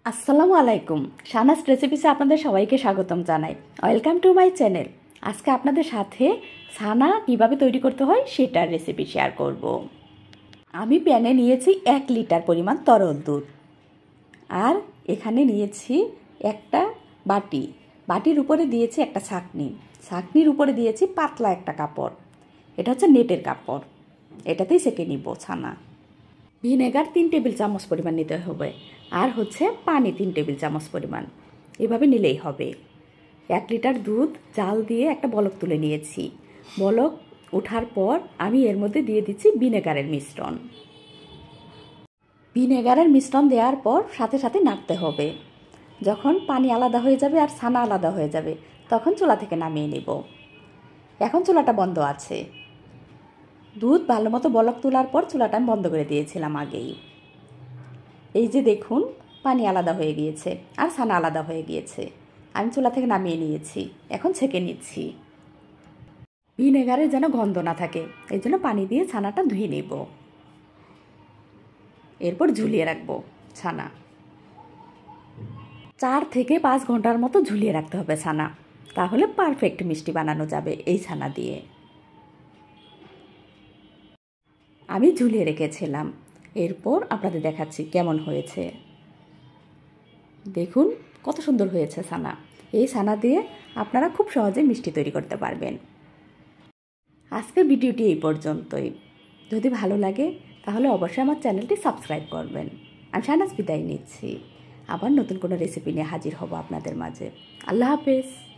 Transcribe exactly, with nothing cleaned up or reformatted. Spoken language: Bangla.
আসসালামু আলাইকুম। শাহনাজ রেসিপিসে আপনাদের সবাইকে স্বাগতম জানাই। Welcome to my channel. আজকে আপনাদের সাথে ছানা কিভাবে তৈরি করতে হয় সেটার রেসিপি শেয়ার করব। আমি প্যানে নিয়েছি এক লিটার পরিমাণ তরল দুধ, আর এখানে নিয়েছি একটা বাটি। বাটির উপরে দিয়েছি একটা ছাঁকনি, ছাঁকনির উপরে দিয়েছি পাতলা একটা কাপড়, এটা হচ্ছে নেটের কাপড়, এটাতেই সেঁকে নিব ছানা। ভিনেগার তিন টেবিল চামচ পরিমাণ নিতে হবে, আর হচ্ছে পানি তিন টেবিল চামচ পরিমাণ, এভাবে নিলেই হবে। এক লিটার দুধ জাল দিয়ে একটা বলক তুলে নিয়েছি। বলক ওঠার পর আমি এর মধ্যে দিয়ে দিচ্ছি ভিনেগারের মিশ্রণ। ভিনেগারের মিশ্রণ দেওয়ার পর সাথে সাথে নাড়তে হবে। যখন পানি আলাদা হয়ে যাবে আর ছানা আলাদা হয়ে যাবে, তখন চুলা থেকে নামিয়ে নেব। এখন চুলাটা বন্ধ আছে। দুধ ভালো মতো বলক তোলার পর চুলাটা আমি বন্ধ করে দিয়েছিলাম আগেই। এই যে দেখুন, পানি আলাদা হয়ে গিয়েছে আর ছানা আলাদা হয়ে গিয়েছে। আমি চুলা থেকে নামিয়ে নিয়েছি, এখন ছেঁকে নিচ্ছি। ভিনেগারের যেন গন্ধ না থাকে, এই জন্য পানি দিয়ে ছানাটা ধুয়ে নেব। এরপর ঝুলিয়ে রাখবো ছানা। চার থেকে পাঁচ ঘন্টার মতো ঝুলিয়ে রাখতে হবে ছানা, তাহলে পারফেক্ট মিষ্টি বানানো যাবে এই ছানা দিয়ে। আমি ঝুলিয়ে রেখেছিলাম, এরপর আপনাদের দেখাচ্ছি কেমন হয়েছে। দেখুন কত সুন্দর হয়েছে ছানা। এই ছানা দিয়ে আপনারা খুব সহজে মিষ্টি তৈরি করতে পারবেন। আজকের ভিডিওটি এই পর্যন্তই। যদি ভালো লাগে তাহলে অবশ্যই আমার চ্যানেলটি সাবস্ক্রাইব করবেন। আমি শাহনাজ বিদায় নিচ্ছি। আবার নতুন কোনো রেসিপি নিয়ে হাজির হব আপনাদের মাঝে। আল্লাহ হাফেজ।